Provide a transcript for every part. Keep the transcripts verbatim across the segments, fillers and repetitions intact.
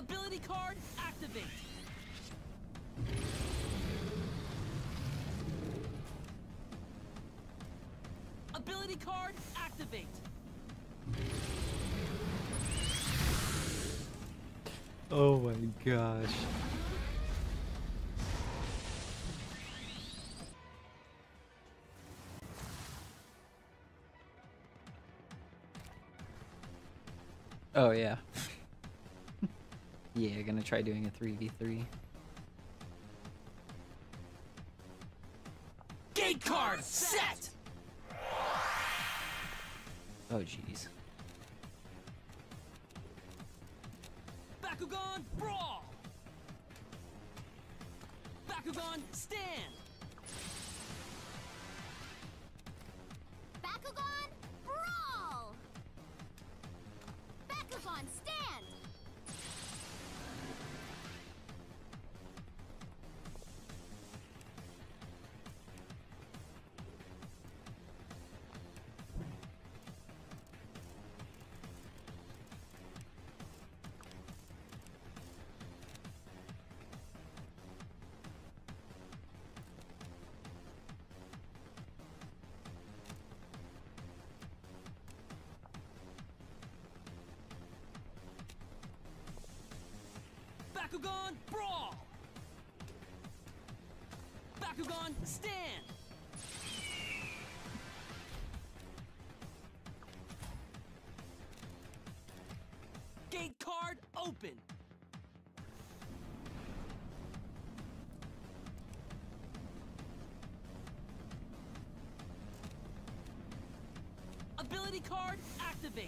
Ability card activate. Ability card activate. Oh my gosh. Oh yeah. Yeah, gonna try doing a three v three. Gate card set. Oh jeez. Bakugan Brawl! Bakugan Stand! Bakugan Brawl! Bakugan Stand! Bakugan Brawl! Bakugan Stand! Gate card open! Ability card activate!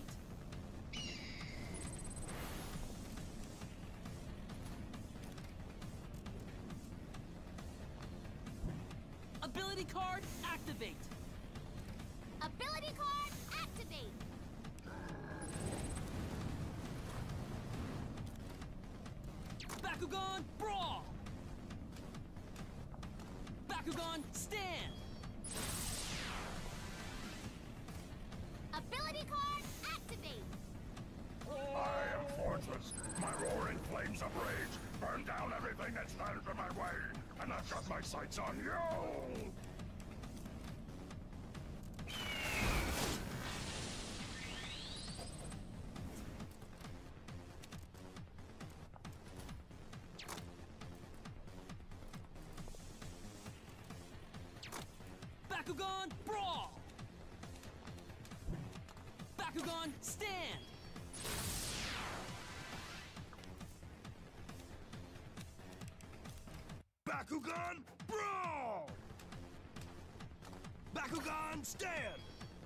Ability card activate! Ability card activate! Bakugan Brawl! Bakugan Stand! Ability card activate! I am Fortress. My roaring flames of rage burn down everything that stands in my way, and I've got my sights on you! Bakugan Brawl! Bakugan Stand! Bakugan Brawl! Bakugan Stand!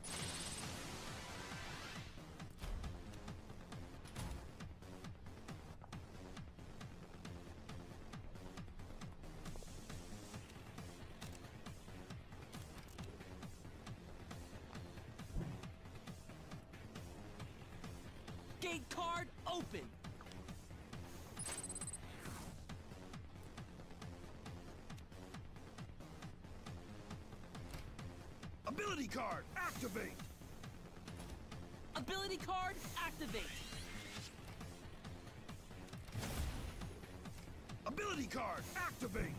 Gate card open! Ability card activate! Ability card activate! Ability card activate!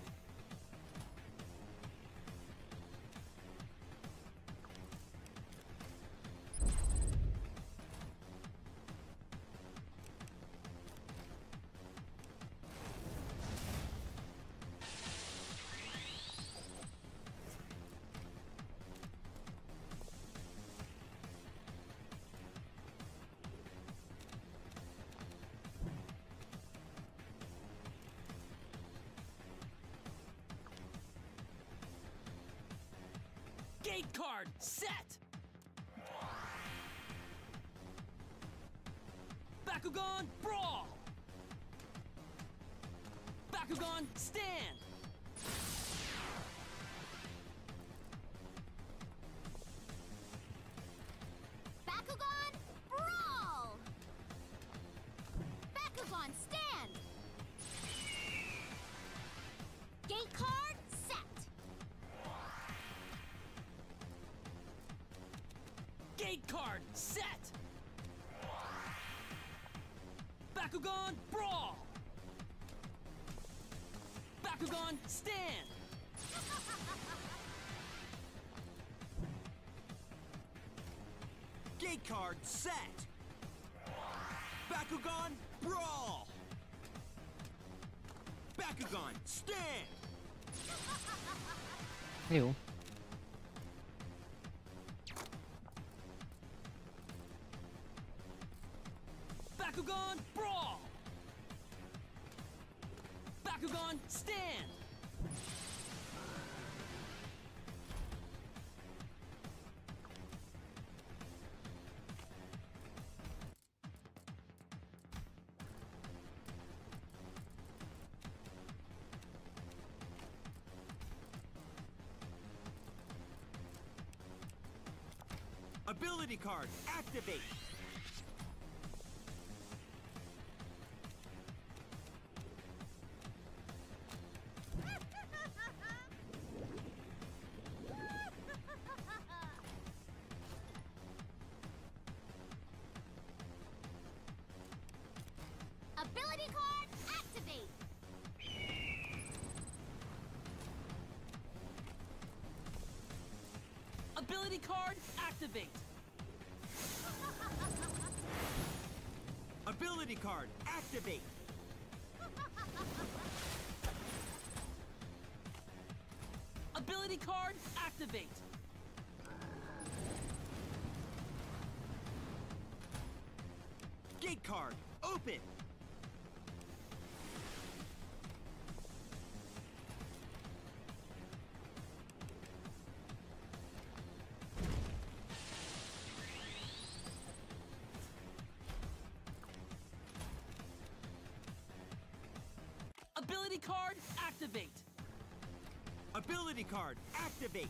Gate card set! Bakugan Brawl! Bakugan Stand! Bakugan Brawl! Bakugan Stand! Gate card set! Gate card set! Bakugan Brawl! Bakugan Stand! Gate card set! Bakugan Brawl! Bakugan Stand! Ew. Bakugan Brawl! Bakugan Stand! Ability card activate! Ability card activate. Ability card activate! Ability card activate! Ability card activate! Gate card open! Ability card activate! Ability card activate!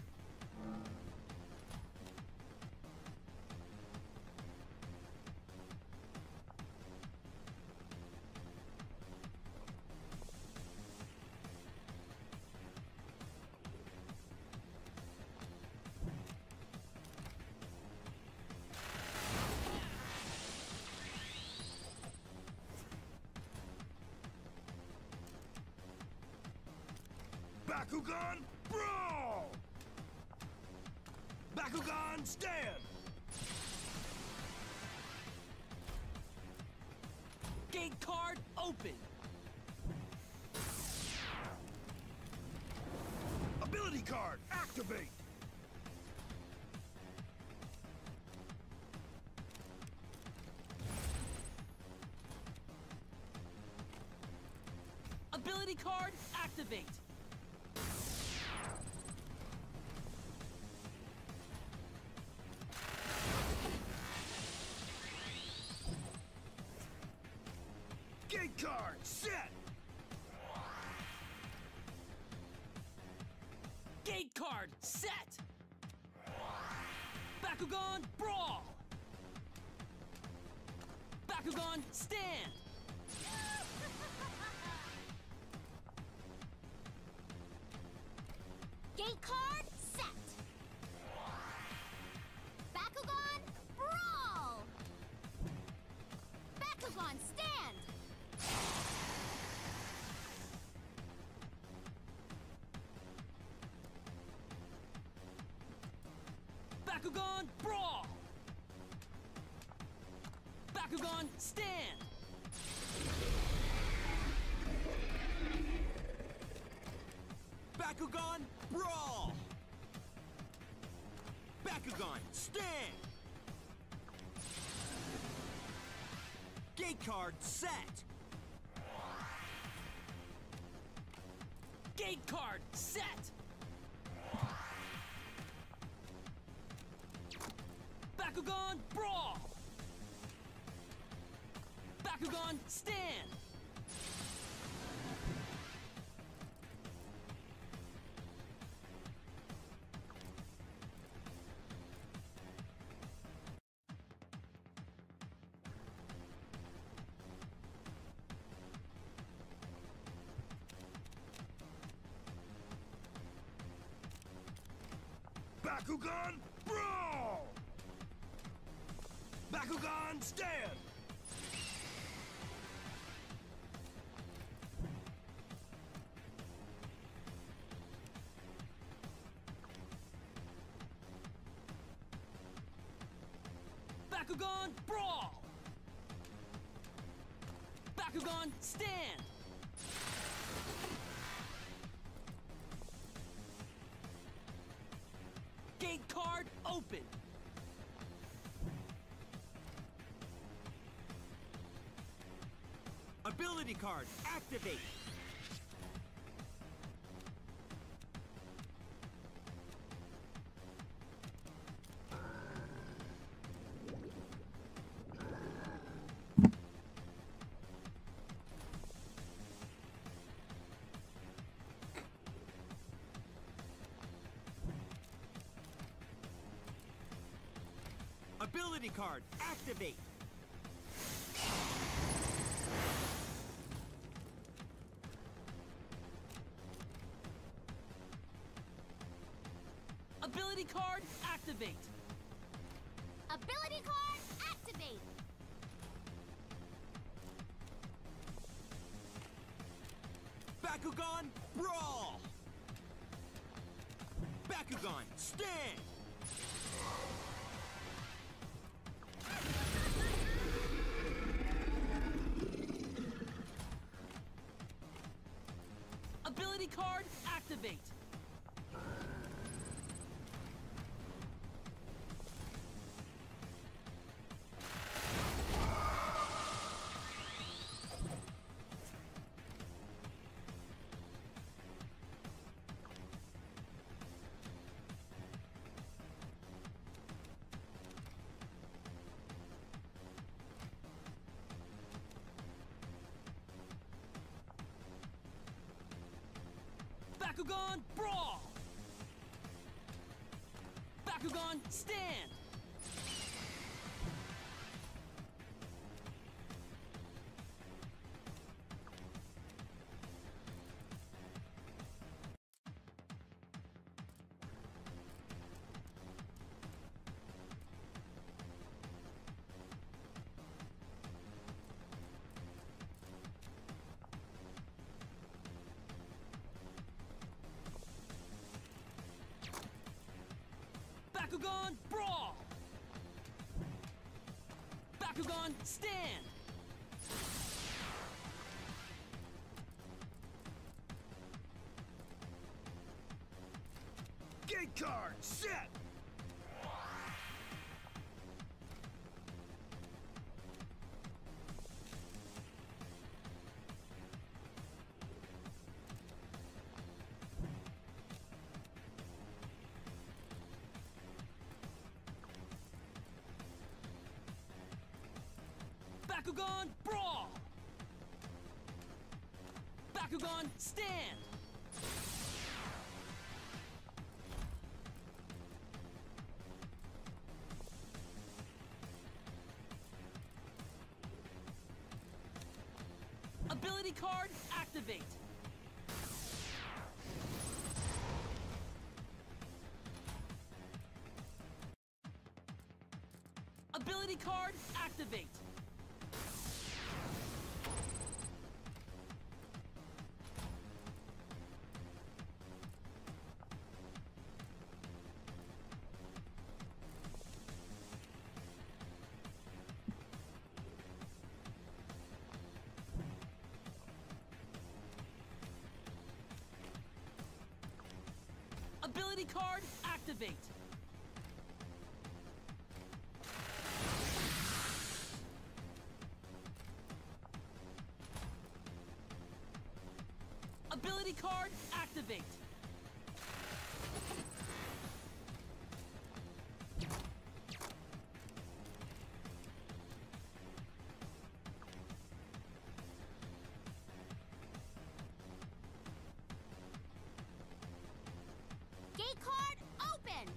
Bakugan Brawl! Bakugan Stand! Gate card open! Ability card activate! Ability card activate! Gate card set! Gate card set! Bakugan Brawl! Bakugan Stand! Gate card set. Bakugan Brawl. Bakugan Stand. Bakugan Brawl! Bakugan Stand! Bakugan Brawl! Bakugan Stand! Gate card set! Gate card set! Bakugan Brawl! Bakugan Stand! Bakugan Brawl! Bakugan Stand! Bakugan Brawl! Bakugan Stand! Gate card open! Ability card activate. Ability card activate. Ability card activate! Ability card activate. Bakugan Brawl! Bakugan Stand! Ability card activate! Bakugan Brawl! Bakugan Stand! Bakugan Brawl! Bakugan Stand! Gate card set! Bakugan Brawl! Bakugan Stand! Ability card activate! Ability card activate! Ability card activate! Ability card activate! Gate card open.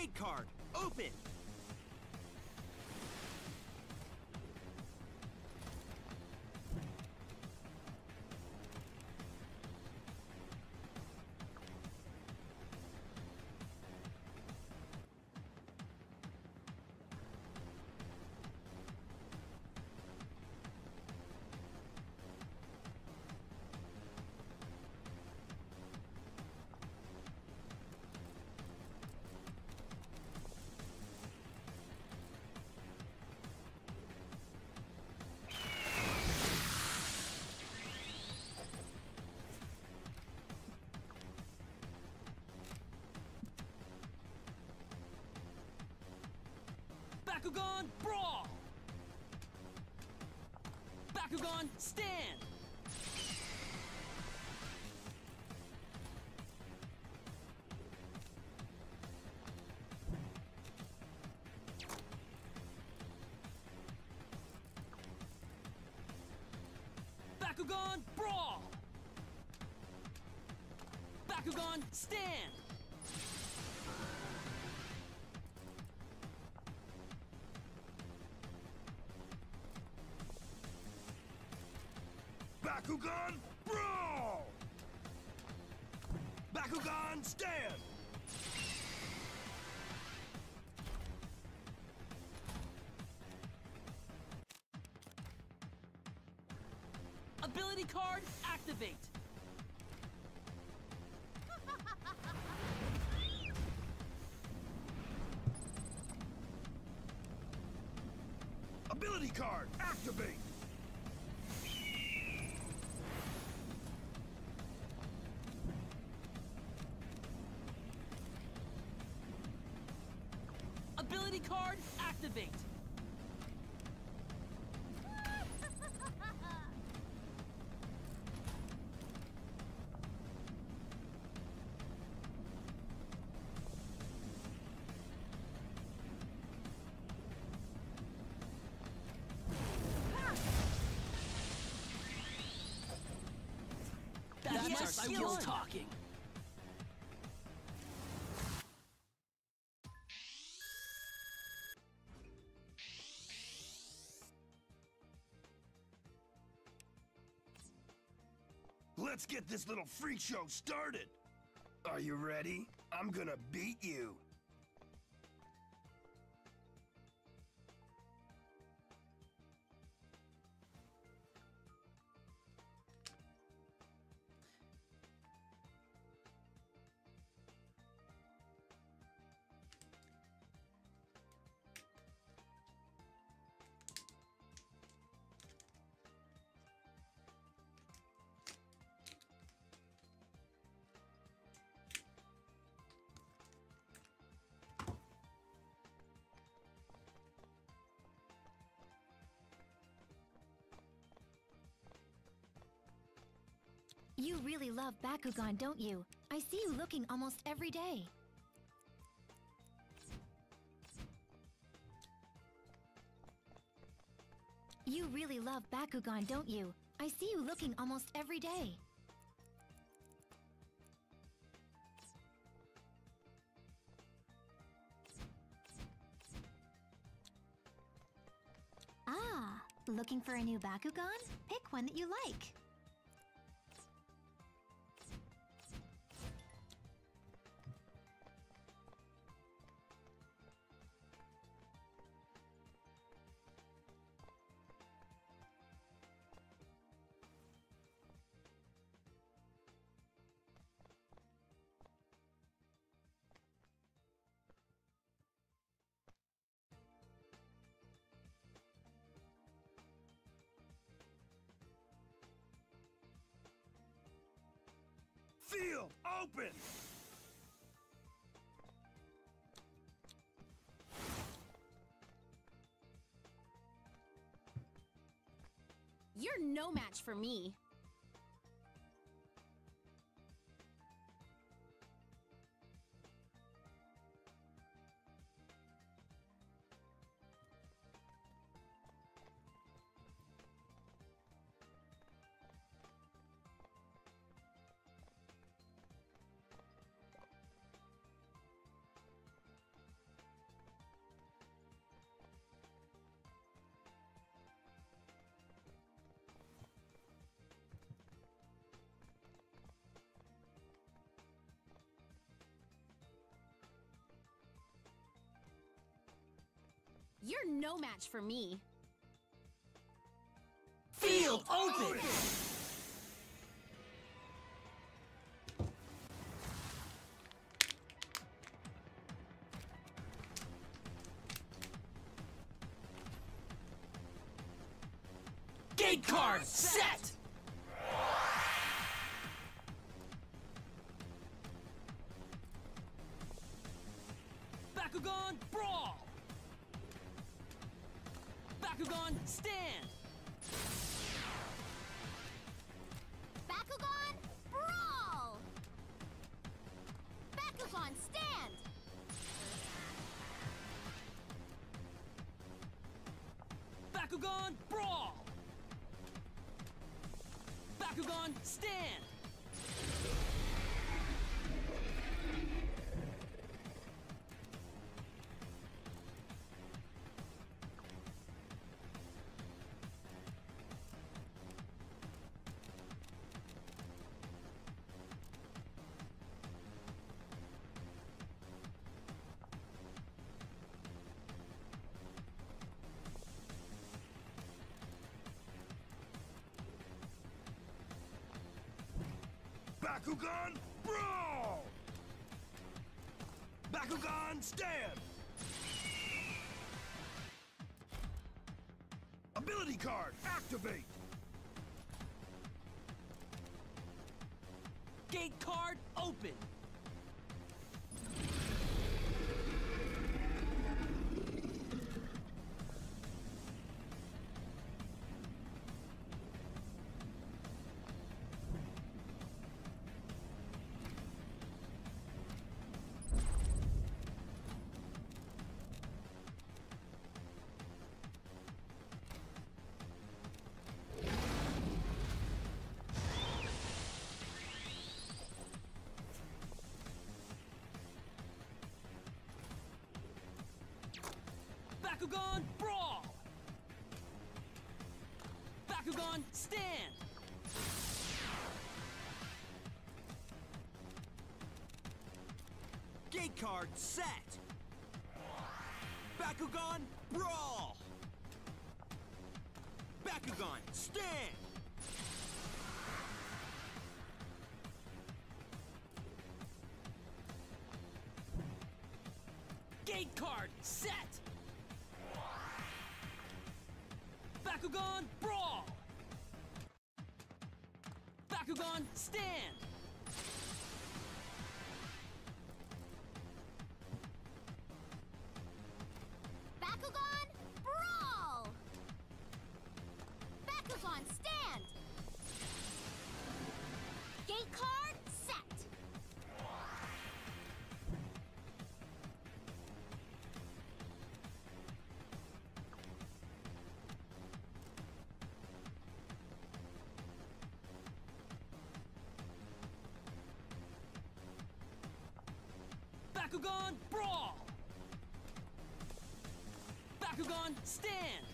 Gate card, open! Bakugan Brawl! Bakugan Stand! Bakugan Brawl! Bakugan Stand! Bakugan Brawl! Bakugan Stand! Ability card activate! Ability card, activate! Ability card activate! That's Yes, our I skill won. talking! Let's get this little freak show started! Are you ready? I'm gonna beat you! You really love Bakugan, don't you? I see you looking almost every day. You really love Bakugan, don't you? I see you looking almost every day. Ah, looking for a new Bakugan? Pick one that you like. Field open! You're no match for me. You're no match for me. Field open! Gate card set! Bakugan Brawl! Bakugan Stand! Bakugan Brawl! Bakugan Stand! Bakugan Brawl! Bakugan Stand! Bakugan Brawl! Bakugan Stand! Ability card activate! Gate card open! Bakugan Brawl! Bakugan Stand! Gate card set! Bakugan Brawl! Bakugan Stand! Gate card set! Bakugan Brawl! Bakugan Stand! Bakugan Brawl! Bakugan Stand! Gate card set! Bakugan Brawl! Bakugan Stand!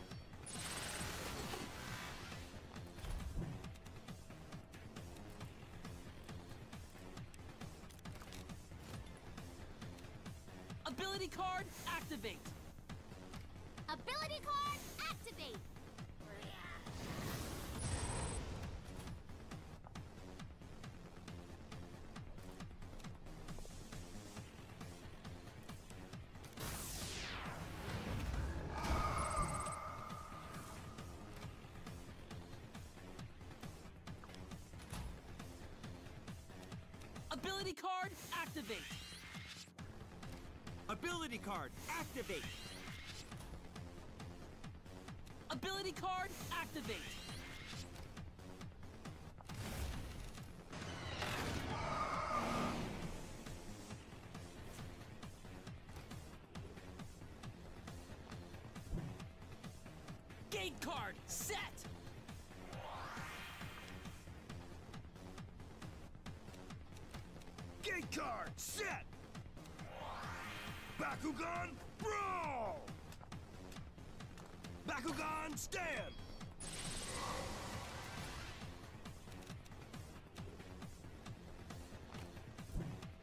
Ability card activate! Ability card activate! Ability card activate! Ability card activate! Ability card activate! Gate card set! Gate card set! Bakugan Brawl! Bakugan Stand!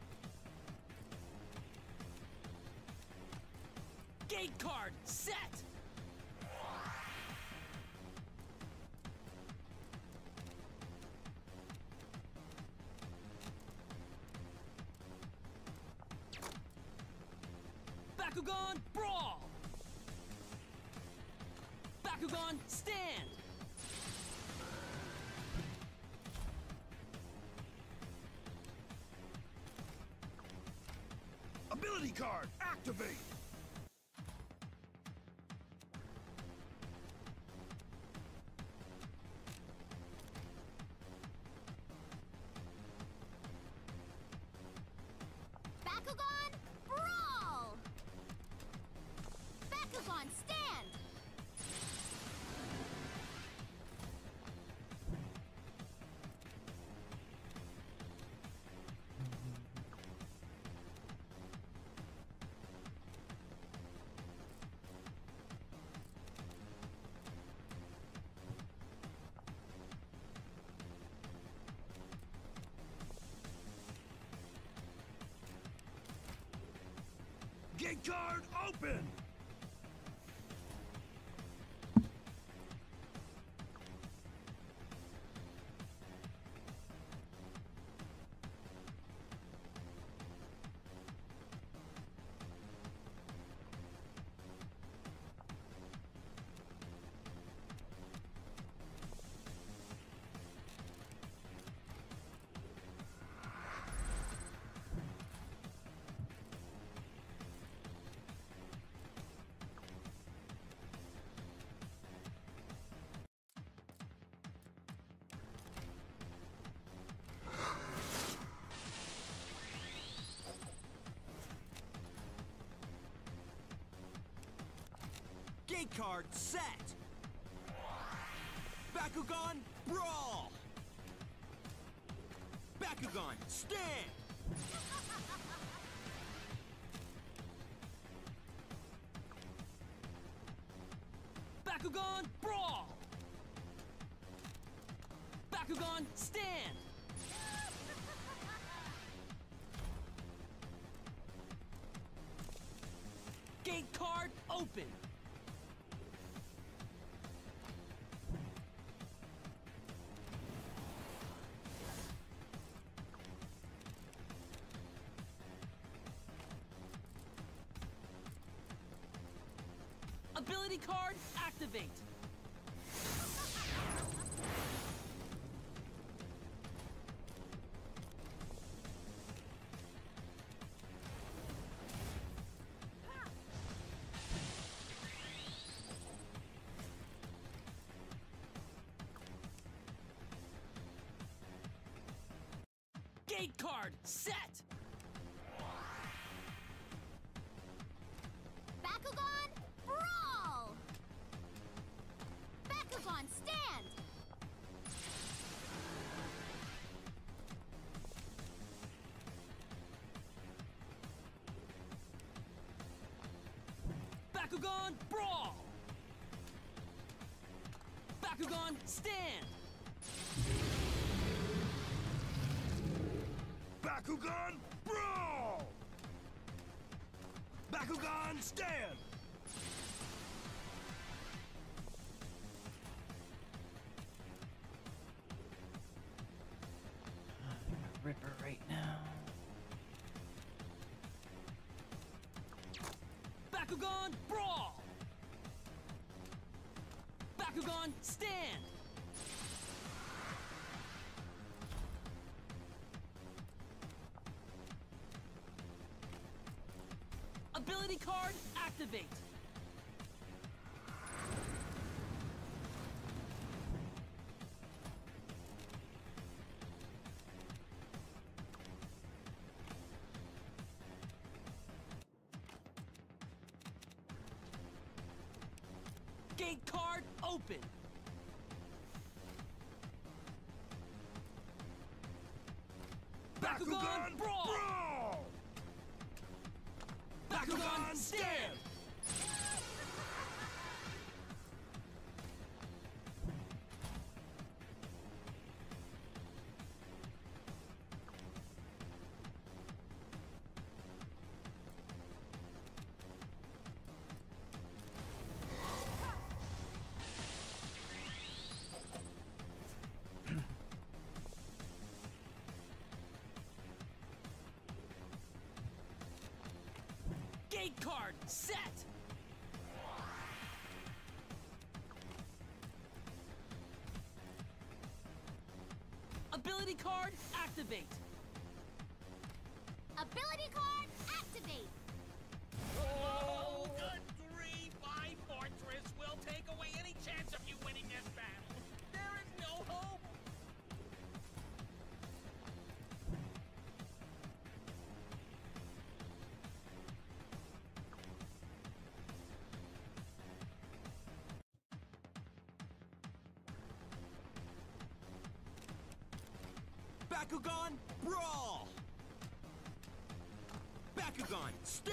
Gate card set! Bakugan Brawl! Bakugan Stand! Ability card, activate! Bakugan Brawl! Bakugan Stand! Gate card open! Gate card set! Bakugan Brawl! Bakugan Stand! Bakugan Brawl! Bakugan Stand! Gate card open! Ability card activate! Gate card set! Bakugan Brawl! Bakugan Stand! Bakugan Brawl! Bakugan Stand! Bakugan Brawl! Bakugan Stand! Ripper right now. Bakugan Brawl! Bakugan Stand! Ability card activate! Gate card open! Bakugan Brawl! Brawl! Bakugan Stand! Gate Gate card set! Ability card activate! Ability card activate! Oh, good three five Fortress will take away any chance of you winning this battle. There is no hope. Bakugan Brawl! Bakugan Stand!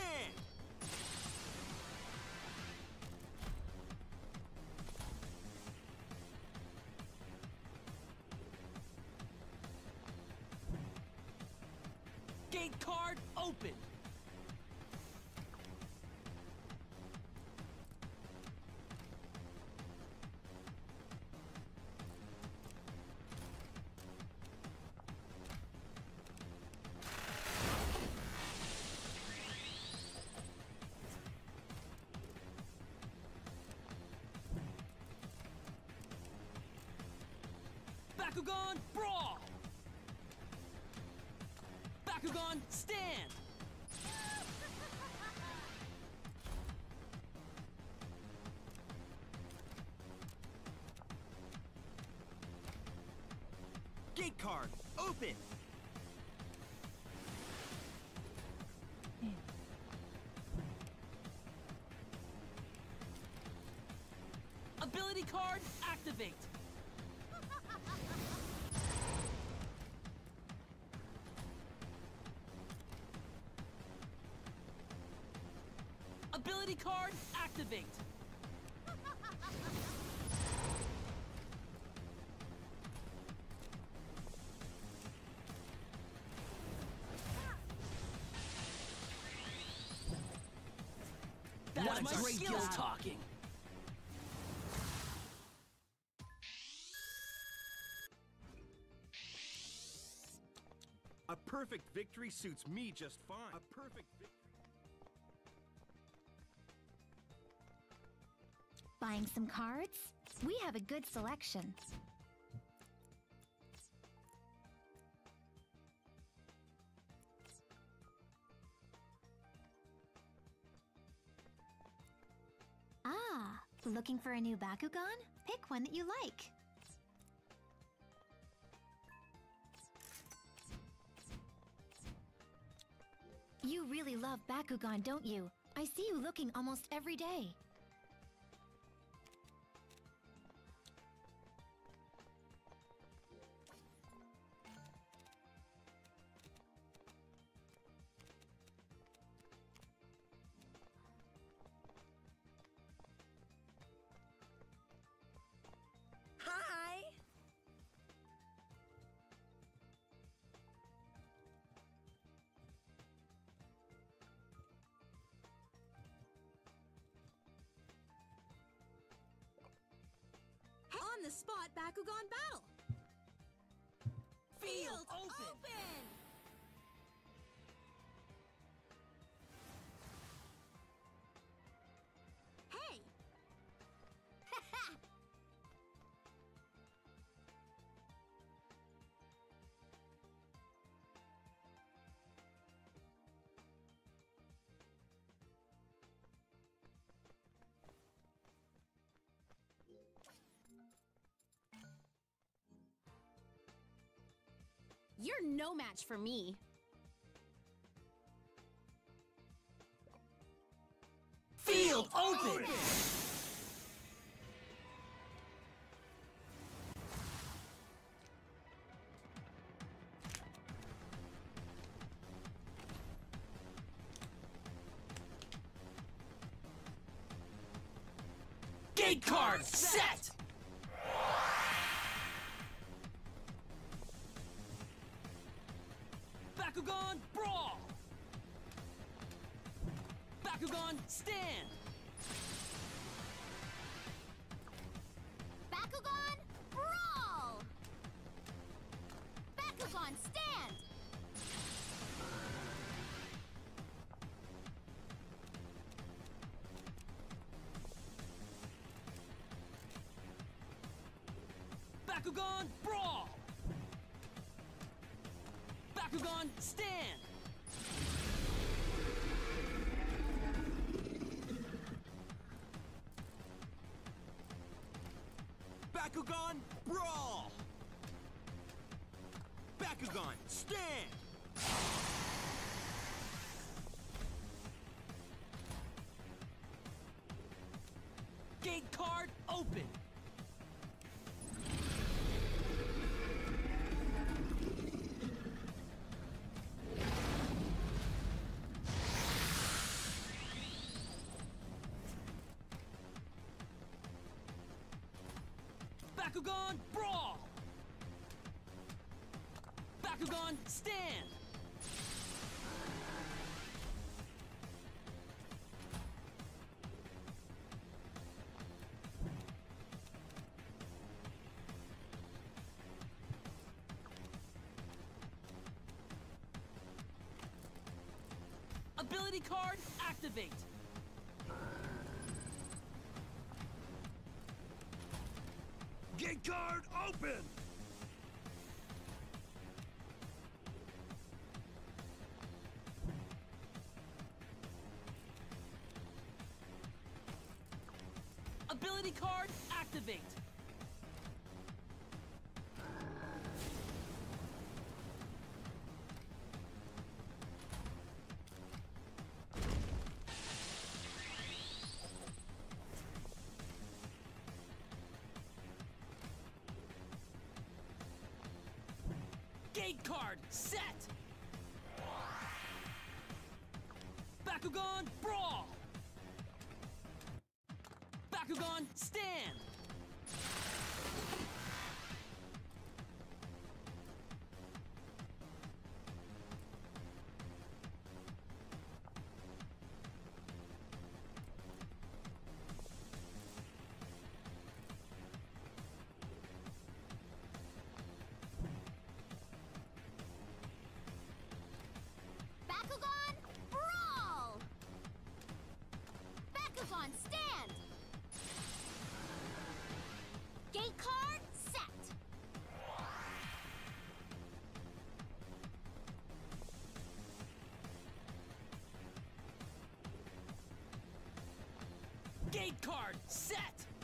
Gate card open! Bakugan Brawl! Bakugan Stand! Gate card open! Ability card activate! Ability card activate! That's What my a great skill job. talking! A perfect victory suits me just fine. A perfect victory. Buying some cards? We have a good selection. Ah, looking for a new Bakugan? Pick one that you like. You really love Bakugan, don't you? I see you looking almost every day. Hi! On the spot Bakugan Battle! Field open! open! Hey! You're no match for me. Field open! Gate card set! Bakugan Brawl! Bakugan Stand! Bakugan Brawl! Bakugan Stand! Bakugan Brawl! Bakugan Stand! Bakugan Brawl! Bakugan Stand! Gate card open! Bakugan Brawl! Bakugan Stand! Ability card activate! Gate card open! Ability card activate! Gate card set! Bakugan Brawl! Bakugan Stand! Bakugan Brawl! Bakugan Stand! Gate card set! Gate card set!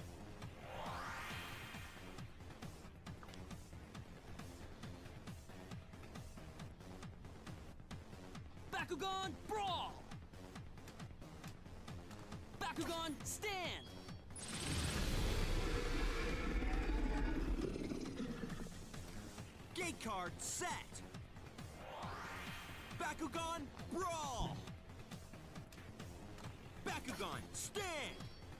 Bakugan Brawl! Bakugan Stand! Gate card set! Bakugan Brawl! Bakugan Stand!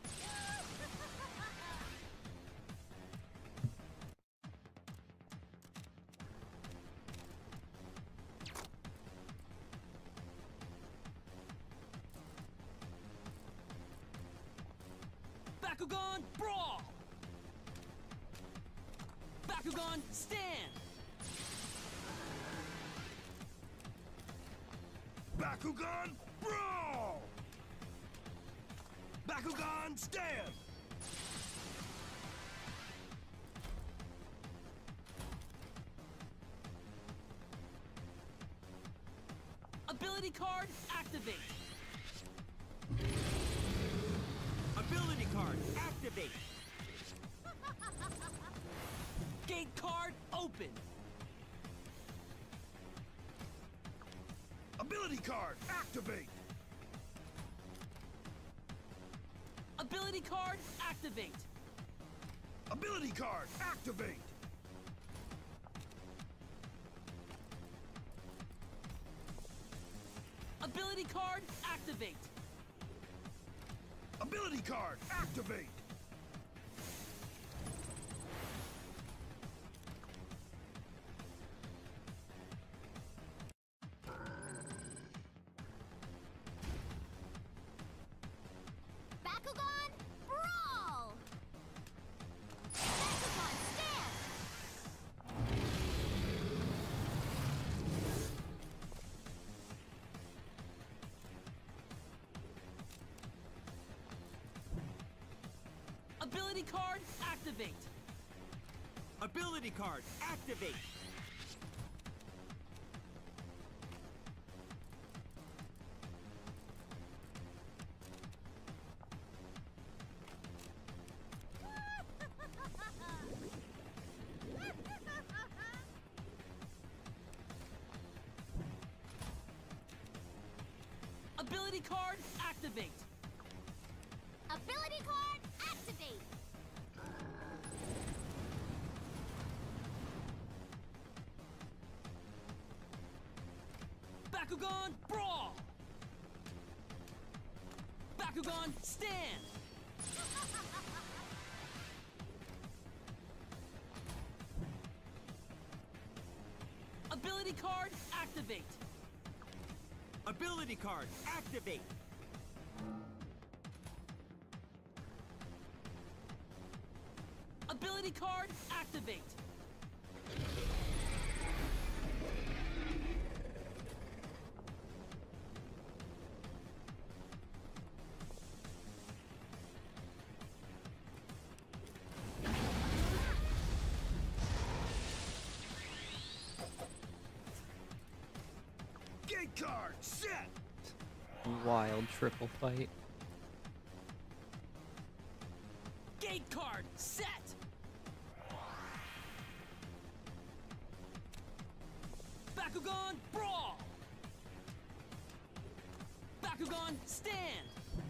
Bakugan Brawl! Bakugan Stand! Bakugan Brawl! Bakugan Stand! Ability card activate! Ability card activate! Gate card open! Ability card activate! Ability card activate! Ability card activate! Ability card activate! Ability card activate! Bakugan Brawl! Bakugan Stand! Ability card activate! Ability card, activate! Ability card, activate! Ability card, activate! Bakugan Brawl! Bakugan Stand! Ability card, activate! Ability card, activate! Ability card, activate! Gate card, set! Wild triple fight. Gate card, set! Bakugan Brawl! Bakugan Stand!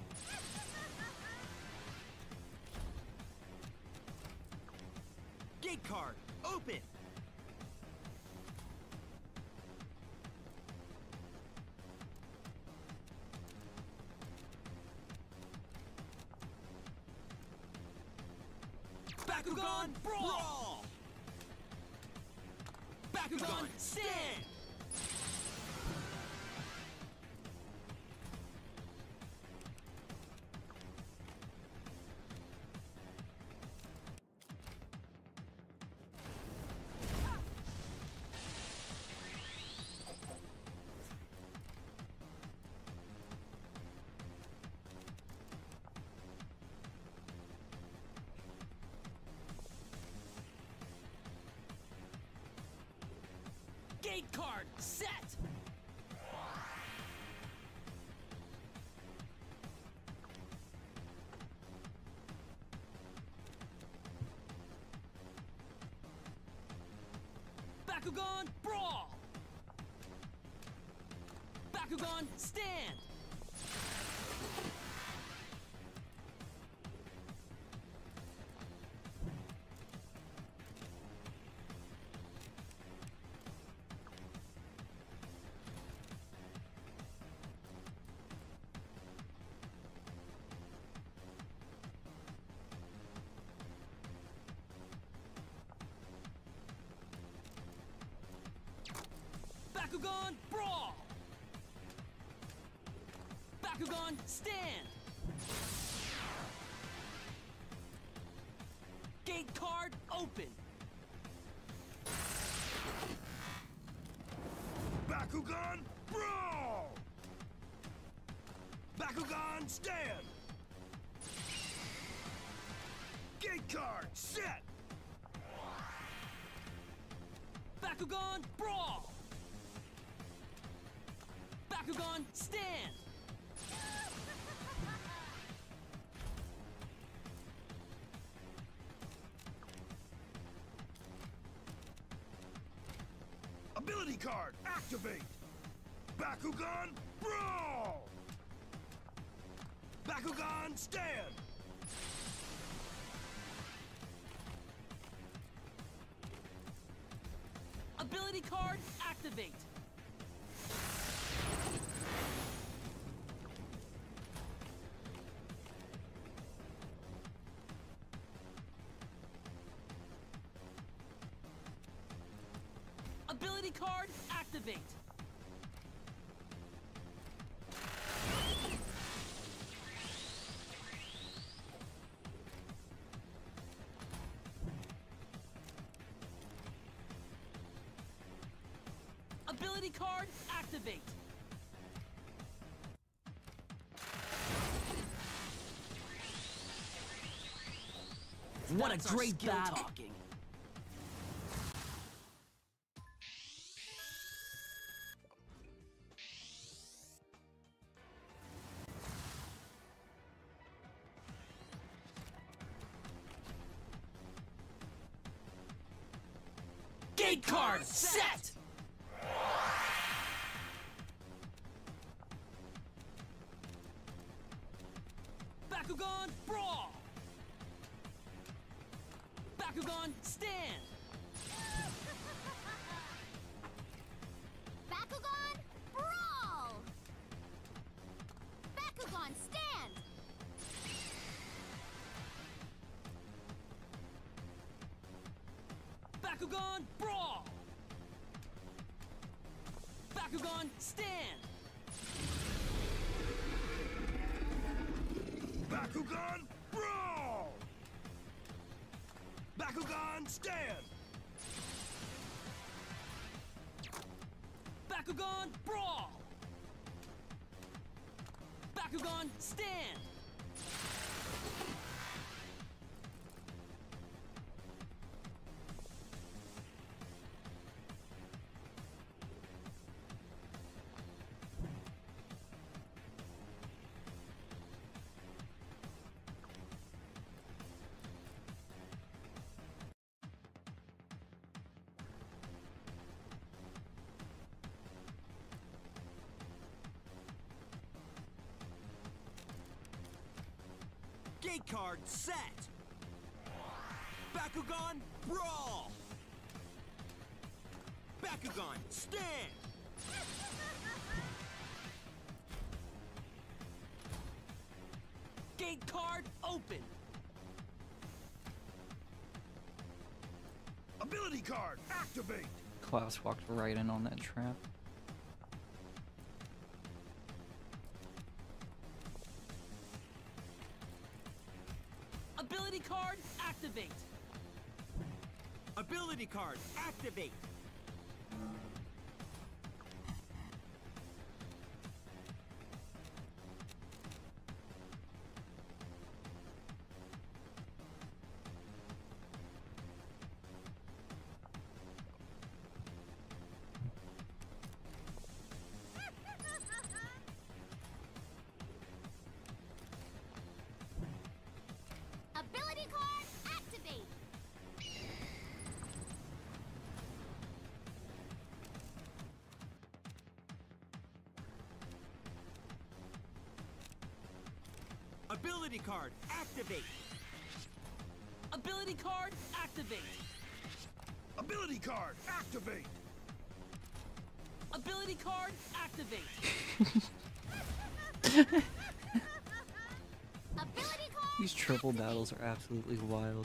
Gate card, open! Bakugan Brawl! Bakugan Stand! Gate card, set! Bakugan Brawl! Bakugan Stand! Bakugan Brawl! Bakugan Stand! Gate card open! Bakugan Brawl! Bakugan Stand! Gate card, set! Bakugan Brawl! Bakugan Stand! Ability card, activate! Bakugan Brawl! Bakugan Stand! Ability card activate! Ability card activate! Ability card activate! What That's a our great skill battle! talking. Gate card set! Bakugan Brawl! Bakugan Stand! Bakugan Brawl! Bakugan Stand! Bakugan Brawl! Bakugan Stand! Bakugan Brawl! Bakugan Stand! Bakugan Brawl! Bakugan Stand! Gate card set! Bakugan Brawl! Bakugan Stand! Gate card open! Ability card activate! Klaus walked right in on that trap. Ability card activate! Ability card activate! Ability card activate! Ability card activate! Ability card activate! Ability card activate! Ability card activate! Ability card These triple activate. battles are absolutely wild.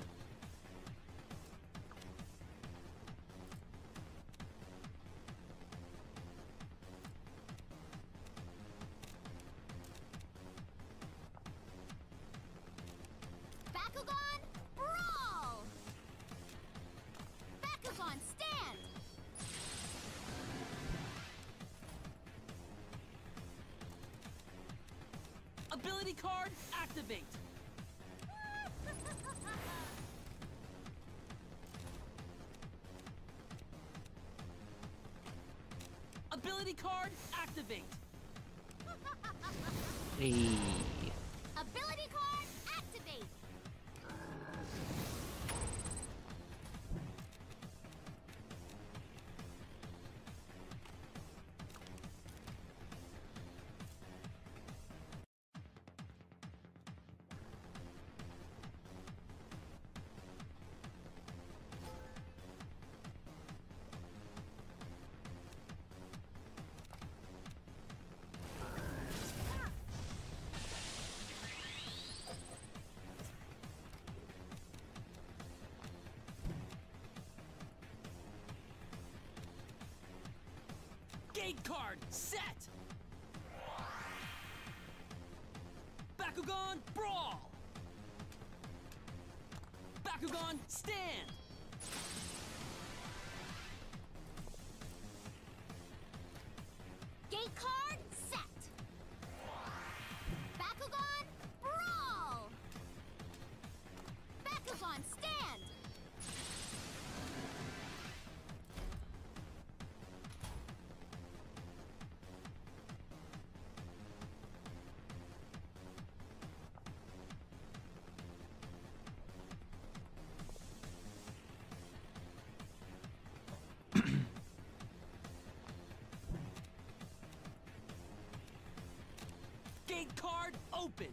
Bakugan Brawl! Bakugan Stand! Ability card activate! Ability card activate! Hey. Ability card activate! Gate card set! Bakugan Brawl! Bakugan Stand! Gate card set! Bakugan Brawl! Bakugan Stand! Gate card open.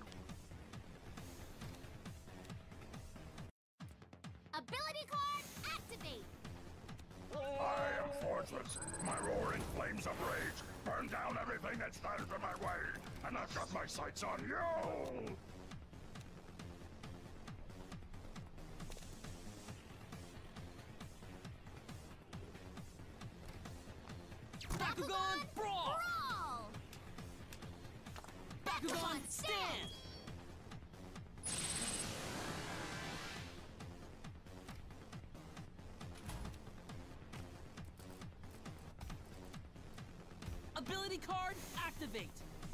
Ability card activate. I am Fortress. My roaring flames of rage burn down everything that stands in my way, and I've got my sights on you! Bakugan Brawl! Brawl! Bakugan Stand! Ability card activate.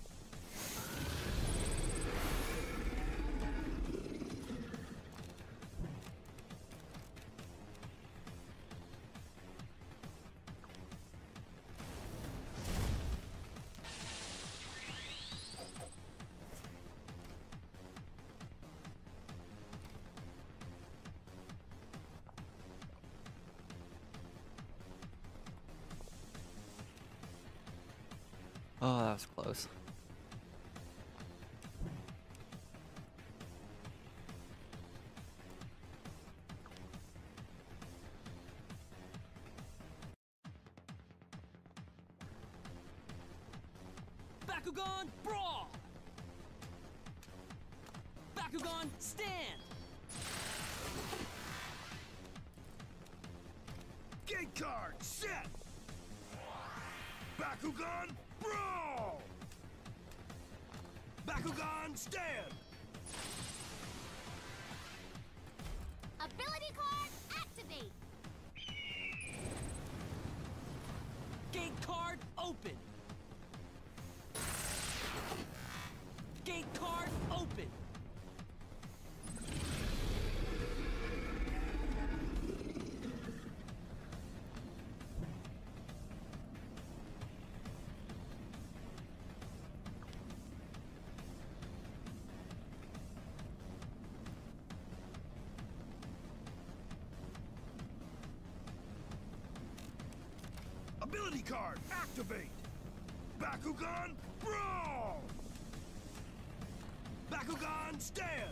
Oh, that was close. Bakugan Brawl! Bakugan Stand! Gate card set. Bakugan Brawl! Bakugan Stand! Ability card activate. Gate card open. Gate card open. Ability card activate. Bakugan Brawl! Bakugan Stand!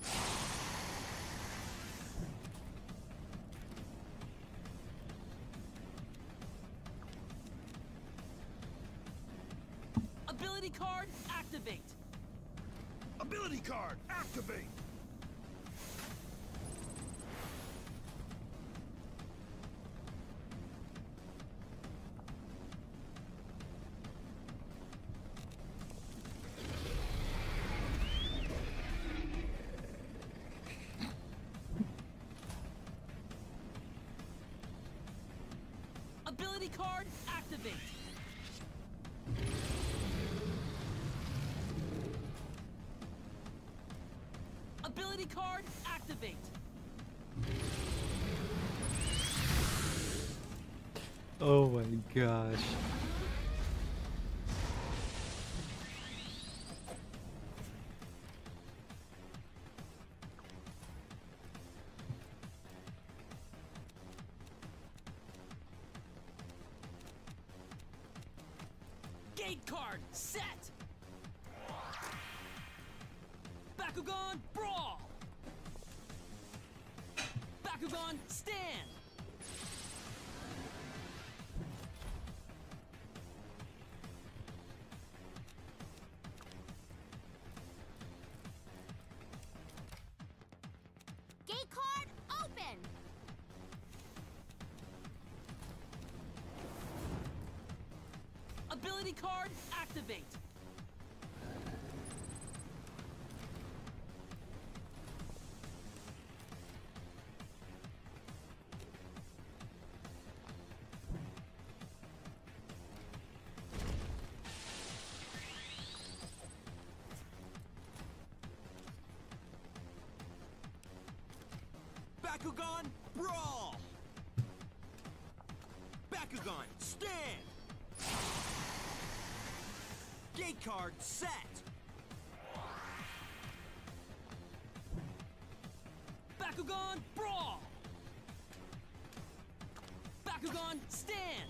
Ability card activate. Ability card activate. Ability card activate. Ability card activate. Oh my gosh. Gate card set. Bakugan Brawl. Bakugan Stand. Gate card open. Ability card activate. Bakugan Brawl! Bakugan Stand! Gate card set! Bakugan Brawl. Bakugan Stand.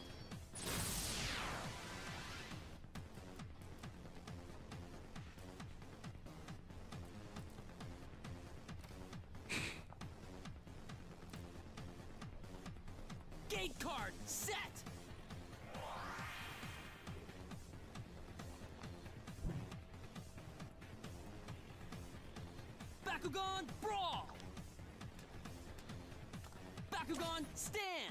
Gate card set. Bakugan Brawl! Bakugan Stand!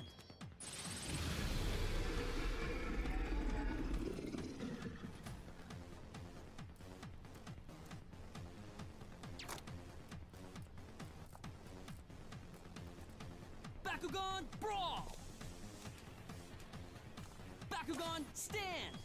Bakugan Brawl! Bakugan Stand!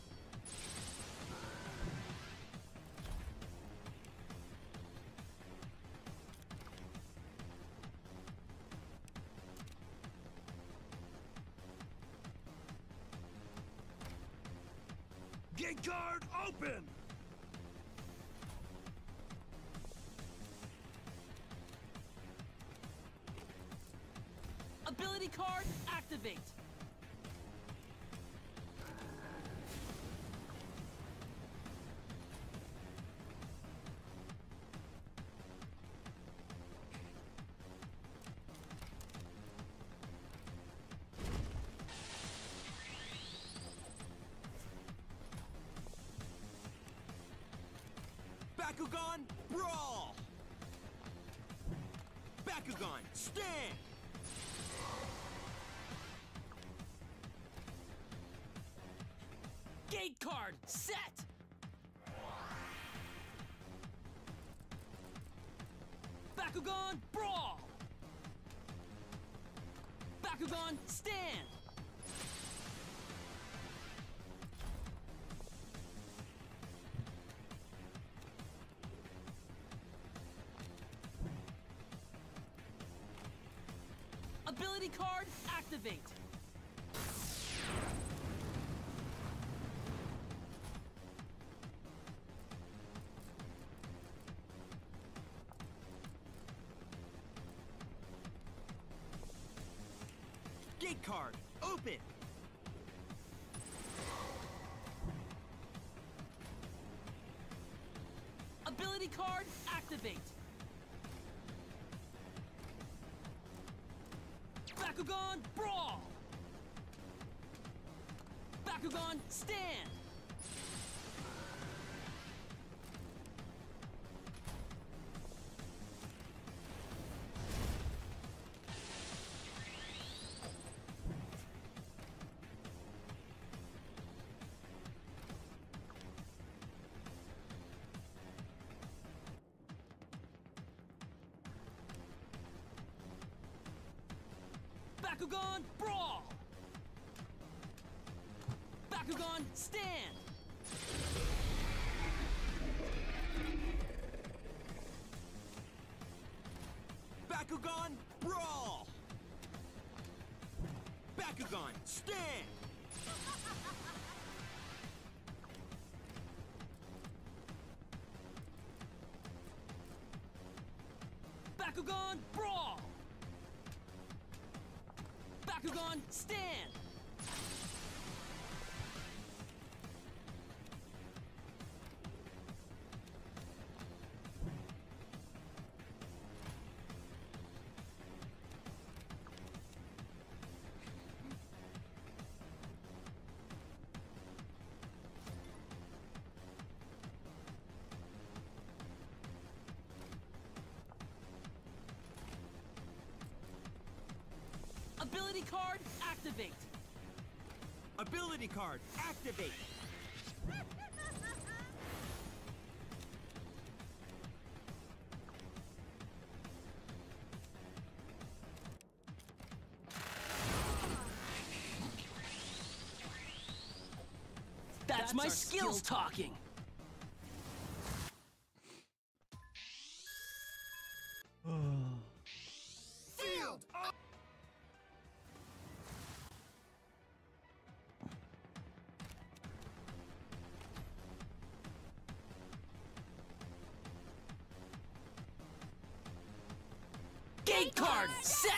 Gate card open! Ability card activate. Bakugan Brawl! Bakugan Stand! Gate card set. Bakugan Brawl! Bakugan Stand! Ability card activate. Gate card open! Ability card activate. Bakugan Brawl! Bakugan Stand! Bakugan Brawl! Bakugan Stand! Bakugan Brawl! Bakugan Stand! Bakugan Brawl! Bakugan Stand! Ability card activate. Ability card activate! That's, That's my our skills skill talking. Field up! Gate card set!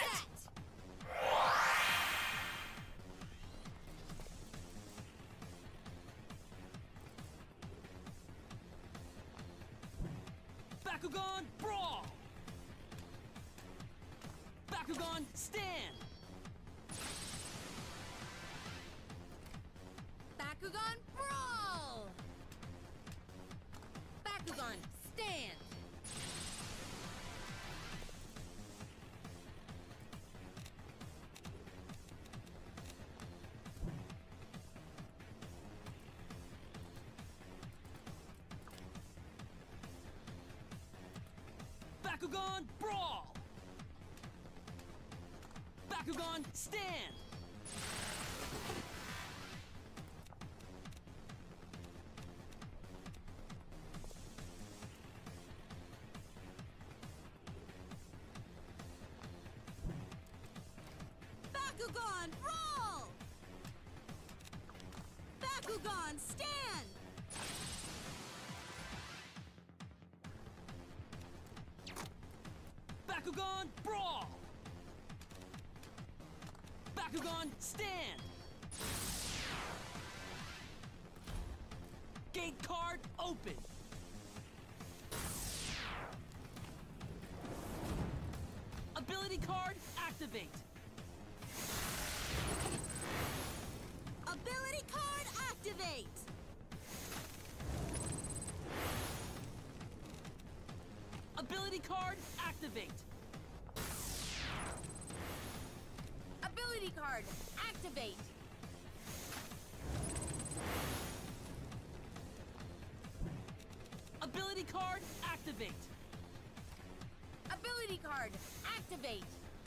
Bakugan Brawl! Bakugan Stand! Bakugan Brawl! Bakugan, stand! Bakugan Brawl! Bakugan Stand! Bakugan Brawl! Bakugan, stand! Bakugan Brawl! Bakugan Stand! Gate card open! Ability card activate! Ability card activate! Ability card activate! Ability card activate! Ability card activate! Ability card activate!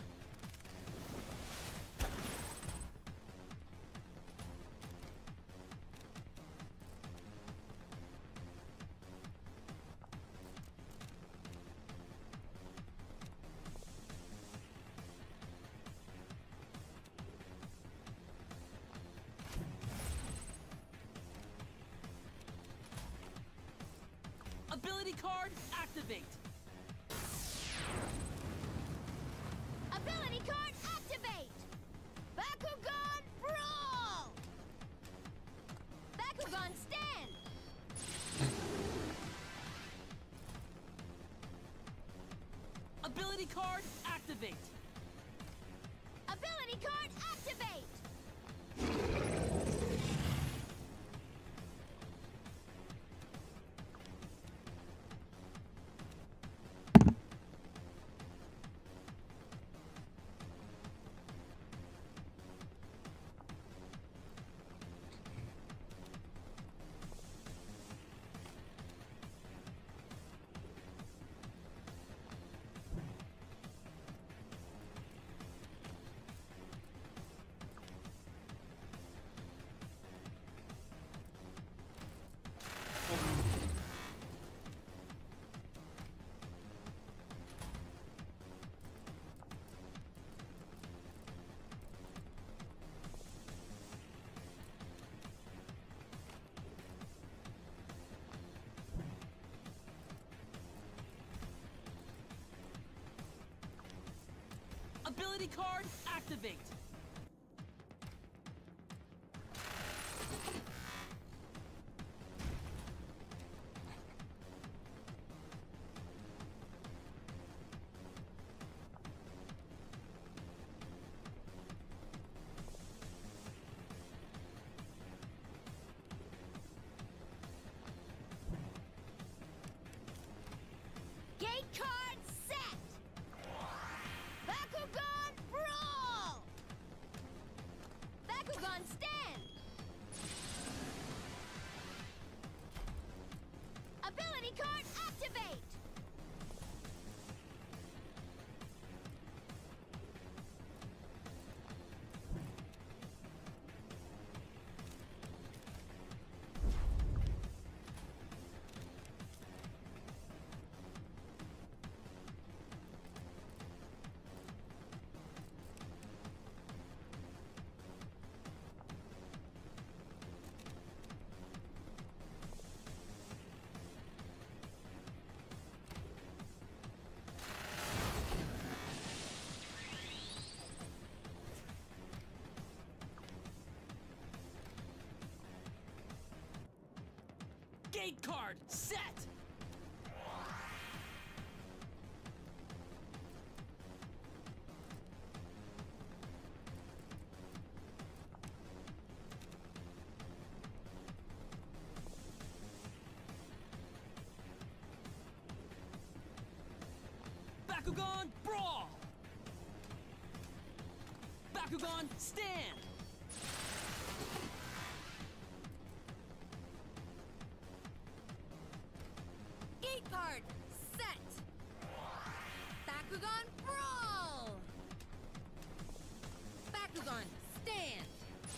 Ability card activate! Ability card activate! Bakugan Brawl! Bakugan stand! Ability card activate! Ability card activate! Ability card activate! Gate card set! Bakugan Brawl! Bakugan stand! Ability card activate! Gate card set! Bakugan Brawl! Bakugan Stand! Gate card set. Bakugan Brawl. Bakugan Stand.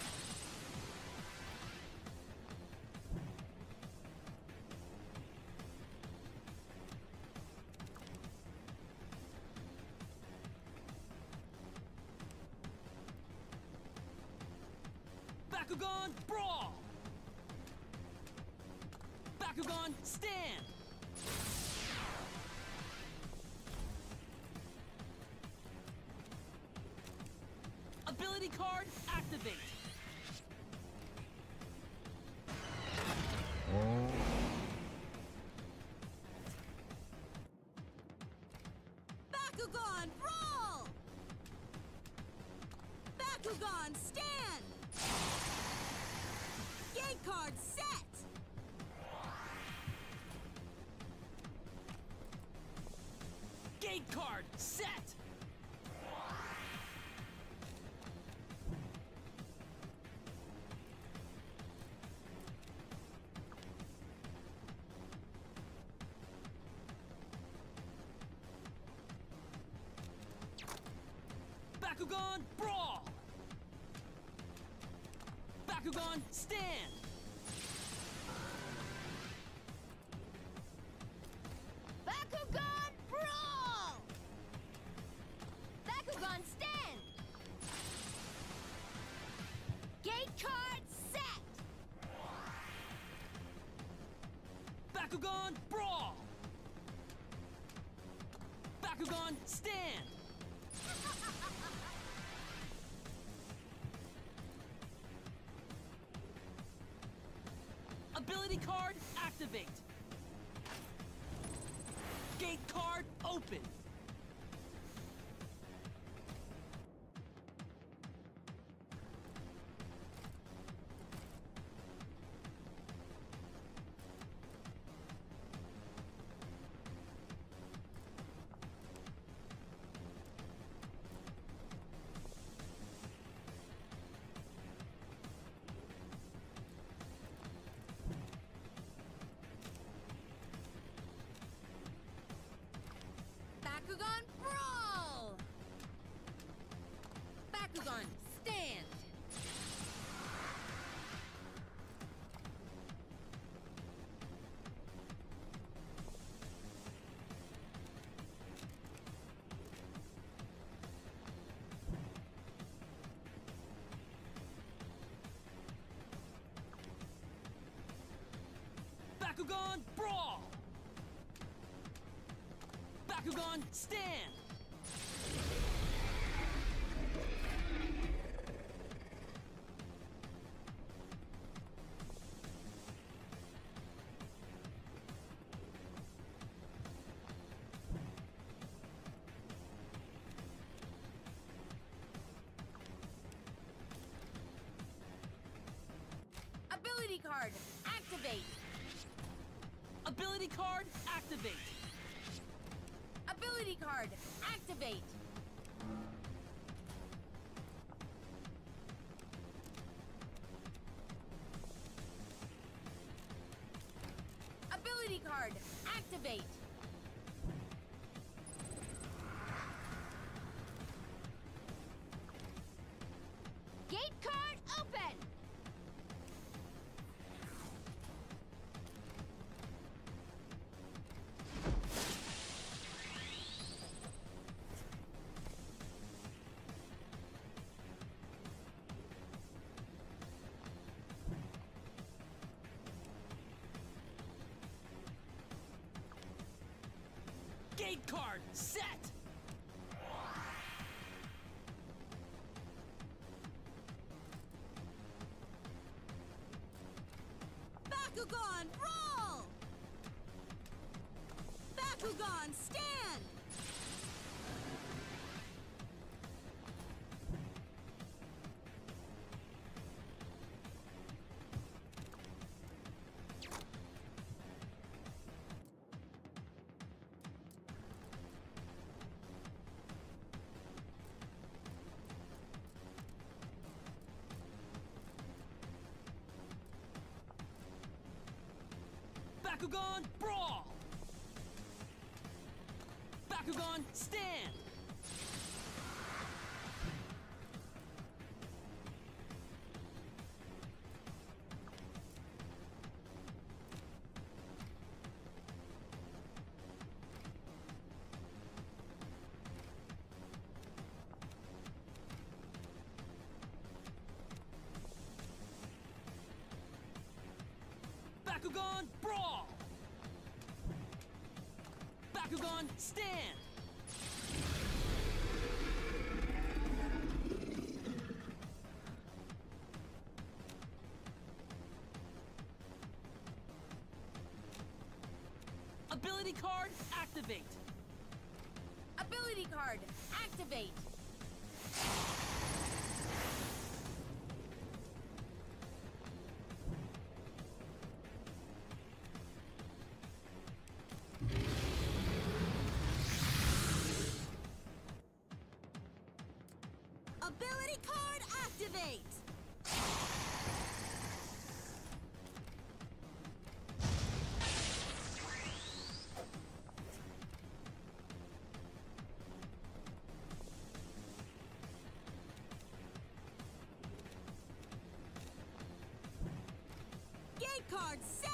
Bakugan Brawl! Bakugan Stand! Ability card activate! Bakugan Brawl. Bakugan Stand. Gate card set. Gate card set! Bakugan Brawl! Bakugan Stand! Bakugan Brawl. Bakugan Stand. Gate card set. Bakugan Brawl! Bakugan Stand! Ability card activate! Gate card open! Bakugan Brawl. Bakugan Stand. Bakugan Brawl! Bakugan Stand! Ability card activate. Ability card activate! Ability card activate. Ability card activate. Gate card open. Gate card set! Bakugan Brawl. Bakugan Stand. Bakugan Brawl! Bakugan Stand! Bakugan Brawl! Bakugan Stand! Ability card activate! Ability card, activate. Ability card, activate. Gate card set!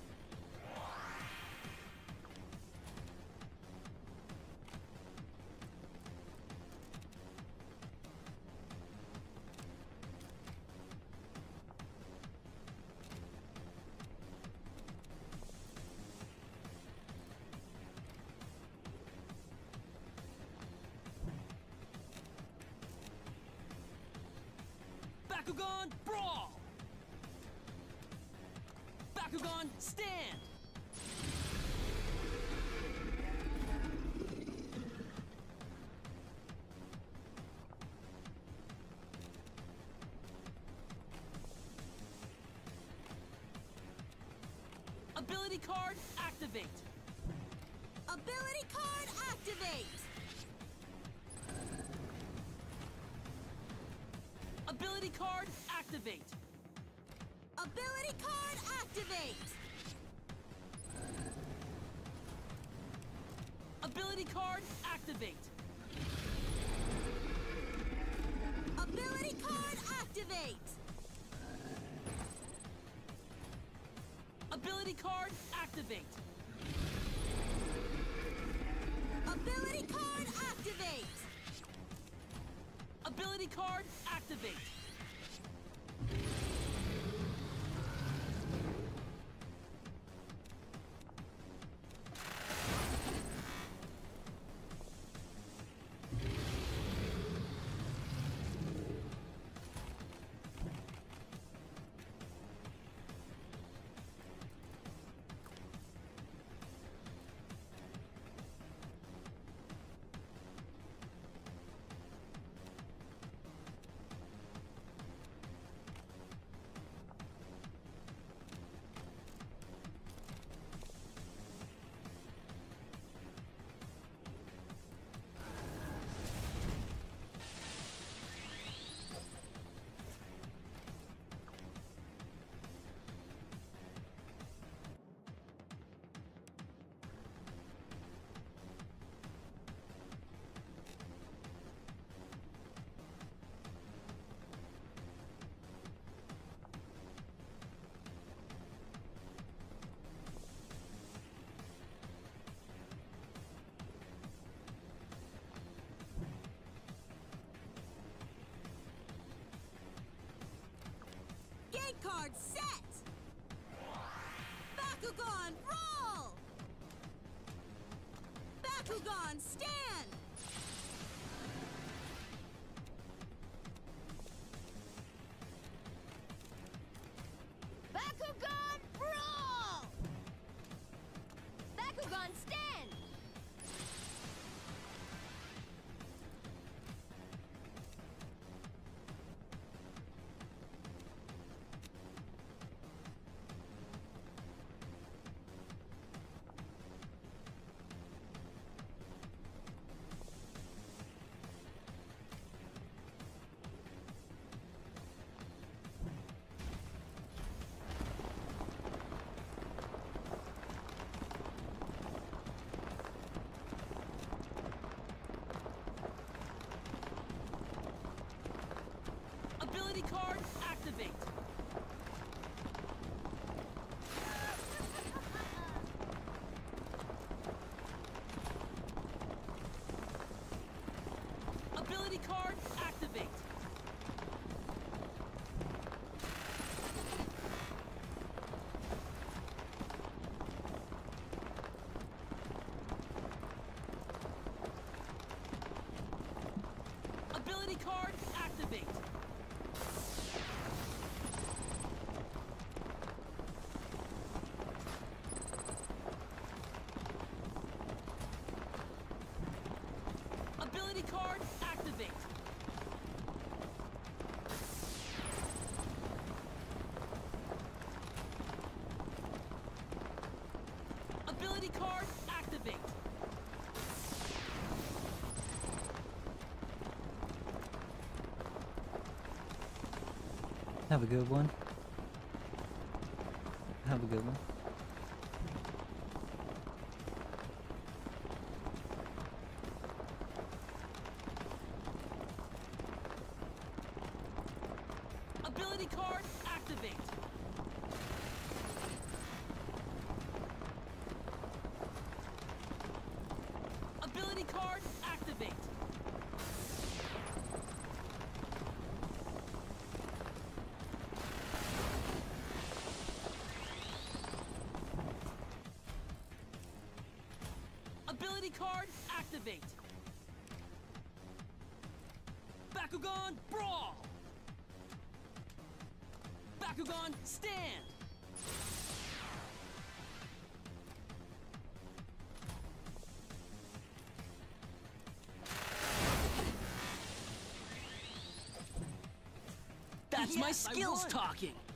Bakugan Brawl! Bakugan Stand! Ability card activate! Ability card, activate. Ability card activate! Ability card, activate. Ability card activate! Ability card, activate. Ability card activate! Ability card, activate. Ability card activate! Gate card set! Bakugan Brawl! Bakugan Stand! Bakugan Brawl! Bakugan Stand! Ability card, activate. Ability card, activate. Ability card, activate. Have a good one. Have a good one. Ability card, activate. Ability card, activate. Ability card, activate. Bakugan Brawl! Bakugan Stand! That's my Yes, I skills won. talking!